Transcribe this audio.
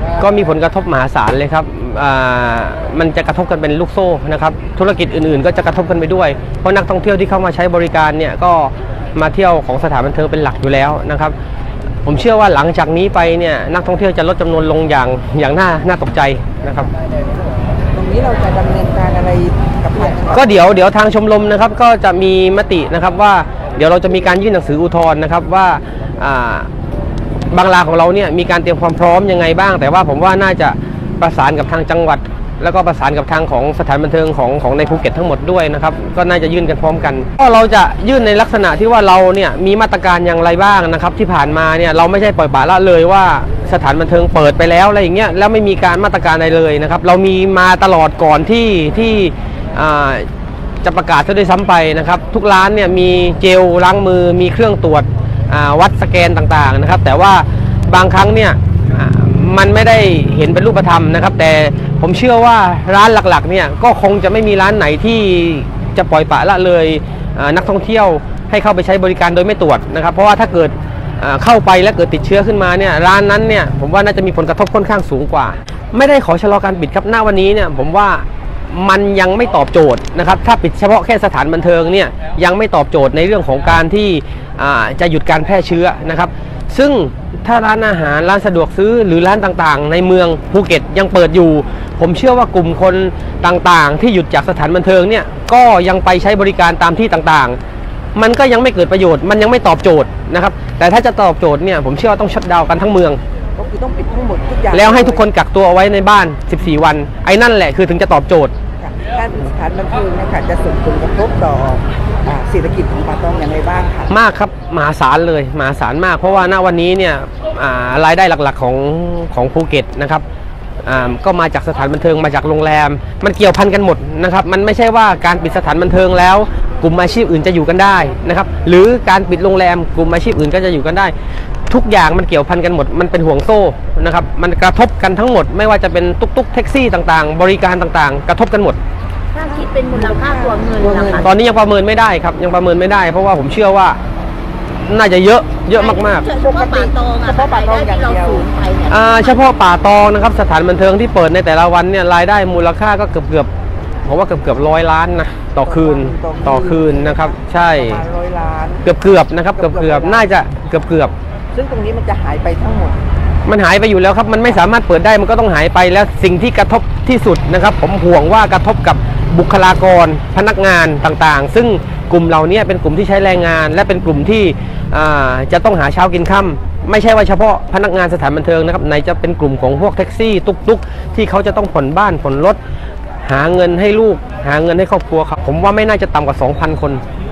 ก็มีผลกระทบมหาศาลเลยครับมันจะกระทบกันเป็นลูกโซ่นะครับธุรกิจอื่นๆก็จะกระทบกันไปด้วยเพราะนักท่องเที่ยวที่เข้ามาใช้บริการเนี่ยก็มาเที่ยวของสถานบันเทิงเป็นหลักอยู่แล้วนะครับผมเชื่อว่าหลังจากนี้ไปเนี่ยนักท่องเที่ยวจะลดจำนวนลงอย่างน่าตกใจนะครับตรงนี้เราจะดำเนินการอะไรกับทางก็เดี๋ยวทางชมรมนะครับก็จะมีมตินะครับว่าเดี๋ยวเราจะมีการยื่นหนังสืออุทธรณ์นะครับว่าบางรายของเราเนี่ยมีการเตรียมความพร้อมยังไงบ้างแต่ว่าผมว่าน่าจะประสานกับทางจังหวัดแล้วก็ประสานกับทางของสถานบันเทิงของในภูเก็ตทั้งหมดด้วยนะครับก็น่าจะยื่นกันพร้อมกันก็เราจะยื่นในลักษณะที่ว่าเราเนี่ยมีมาตรการอย่างไรบ้างนะครับที่ผ่านมาเนี่ยเราไม่ใช่ปล่อยปละละเลยว่าสถานบันเทิงเปิดไปแล้วอะไรอย่างเงี้ยแล้วไม่มีการมาตรการอะไรเลยนะครับเรามีมาตลอดก่อนที่จะประกาศซะด้วยซ้ำไปนะครับทุกร้านเนี่ยมีเจลล้างมือมีเครื่องตรวจวัดสแกนต่างๆนะครับแต่ว่าบางครั้งเนี่ยมันไม่ได้เห็นเป็นรูปธรรมนะครับแต่ผมเชื่อว่าร้านหลักๆเนี่ยก็คงจะไม่มีร้านไหนที่จะปล่อยปละละเลยนักท่องเที่ยวให้เข้าไปใช้บริการโดยไม่ตรวจนะครับเพราะว่าถ้าเกิดเข้าไปแล้วเกิดติดเชื้อขึ้นมาเนี่ยร้านนั้นเนี่ยผมว่าน่าจะมีผลกระทบค่อนข้างสูงกว่าไม่ได้ขอชะลอการปิดครับณวันนี้เนี่ยผมว่ามันยังไม่ตอบโจทย์นะครับถ้าปิดเฉพาะแค่สถานบันเทิงเนี่ยยังไม่ตอบโจทย์ในเรื่องของการที่จะหยุดการแพร่เชื้อนะครับซึ่งถ้าร้านอาหารร้านสะดวกซื้อหรือร้านต่างๆในเมืองภูเก็ตยังเปิดอยู่ผมเชื่อว่ากลุ่มคนต่างๆที่หยุดจากสถานบันเทิงเนี่ยก็ยังไปใช้บริการตามที่ต่างๆมันก็ยังไม่เกิดประโยชน์มันยังไม่ตอบโจทย์นะครับแต่ถ้าจะตอบโจทย์เนี่ยผมเชื่อว่าต้องชัตดาวน์กันทั้งเมืองก็คือต้องปิดทั้งหมดทุกอย่างแล้วให้ทุกคนกักตัวเอาไว้ในบ้าน14วันไอ้นั่นแหละคือถึงจะตอบโจทย์การปิดสถานบันเทิงนะคะจะส่งผลกระทบต่อเศรษฐกิจของป่าตองอย่างไรบ้างคะมากครับมหาศาลเลยมหาศาลมากเพราะว่าณวันนี้เนี่ยรายได้หลักๆของภูเก็ตนะครับก็มาจากสถานบันเทิงมาจากโรงแรมมันเกี่ยวพันกันหมดนะครับมันไม่ใช่ว่าการปิดสถานบันเทิงแล้วกลุ่มอาชีพอื่นจะอยู่กันได้นะครับหรือการปิดโรงแรมกลุ่มอาชีพอื่นก็จะอยู่กันได้ทุกอย่างมันเกี่ยวพันกันหมดมันเป็นห่วงโซ่นะครับมันกระทบกันทั้งหมดไม่ว่าจะเป็นตุ๊กแท็กซี่ต่างๆบริการต่างๆกระทบกันหมมดถ้าคิดเป็นมูลค่าตัวเงินนะคะตอนนี้ยังประเมินไม่ได้ครับยังประเมินไม่ได้เพราะว่าผมเชื่อว่าน่าจะเยอะมากๆเฉพาะป่าตองอย่างเดียวเฉพาะป่าตองนะครับสถานบันเทิงที่เปิดในแต่ละวันเนี่ยรายได้มูลค่าก็เกือบผมว่าเกือบ100 ล้านนะต่อคืนนะครับใช่ 100 ล้านเกือบนะครับเกือบน่าจะเกือบซึ่งตรงนี้มันจะหายไปทั้งหมดมันหายไปอยู่แล้วครับมันไม่สามารถเปิดได้มันก็ต้องหายไปแล้วสิ่งที่กระทบที่สุดนะครับผมห่วงว่ากระทบกับบุคลากรพนักงานต่างๆซึ่งกลุ่มเหล่านี้เป็นกลุ่มที่ใช้แรงงานและเป็นกลุ่มที่จะต้องหาเช้ากินค่ำไม่ใช่ว่าเฉพาะพนักงานสถานบันเทิงนะครับไหนจะเป็นกลุ่มของพวกแท็กซี่ตุ๊กที่เขาจะต้องผ่อนบ้านผ่อนรถหาเงินให้ลูกหาเงินให้ครอบครัวครับผมว่าไม่น่าจะต่ำกว่า 2,000 คน